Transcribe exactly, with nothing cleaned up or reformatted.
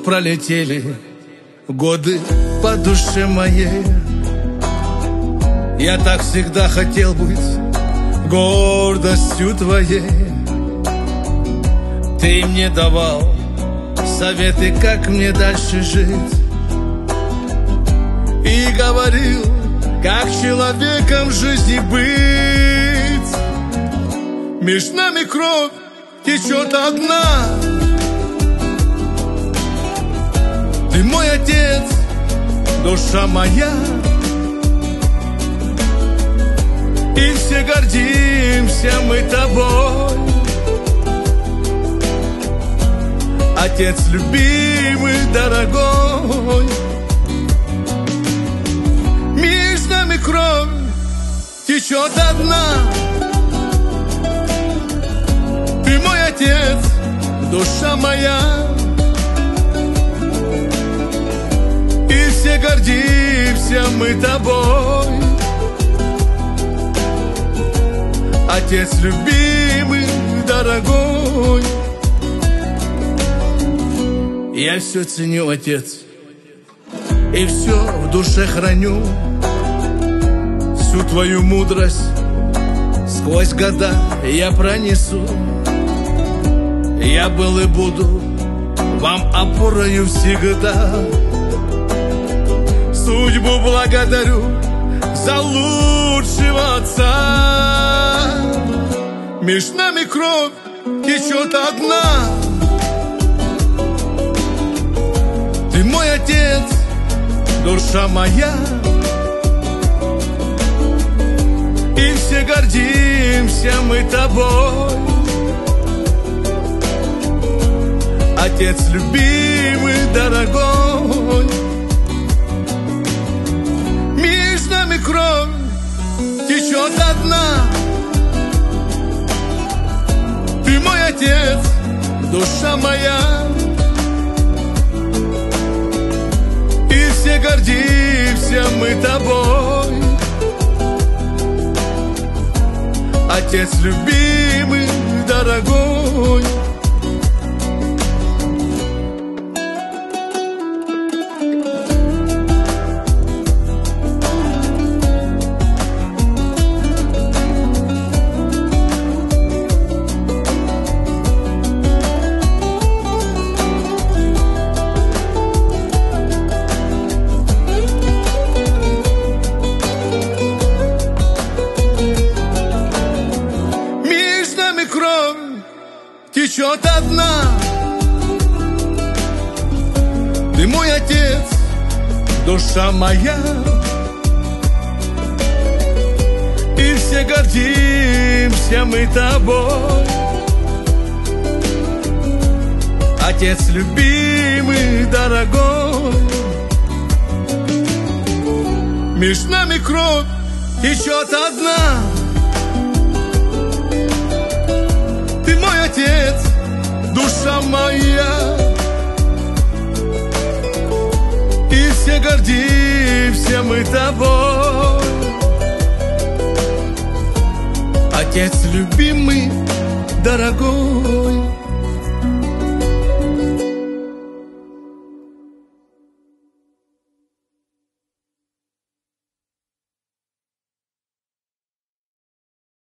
Вот пролетели годы по душе моей. Я так всегда хотел быть гордостью твоей. Ты мне давал советы, как мне дальше жить, и говорил, как человеком в жизни быть. Меж нами кровь течет одна. Ты мой отец, душа моя, и все гордимся мы тобой. Отец любимый, дорогой. Меж нами кровь течет одна. Ты мой отец, душа моя, и все гордимся мы тобой. Отец любимый, дорогой. Я все ценю, отец, и все в душе храню. Всю твою мудрость сквозь года я пронесу. Я был и буду вам опорою всегда. Судьбу благодарю за лучшего отца. Меж нами кровь течет одна. Ты мой отец, душа моя, и все гордимся мы тобой. Отец любимый, дорогой. Меж нами кровь течет одна. Ты мой отец, душа моя, и все гордимся мы тобой. Отец любимый, дорогой. Течет одна. Ты мой отец, душа моя, и все гордимся мы тобой. Отец любимый, дорогой. Меж нами кровь течет одна. Отец, душа моя, и все гордимся мы тобой. Отец любимый, дорогой.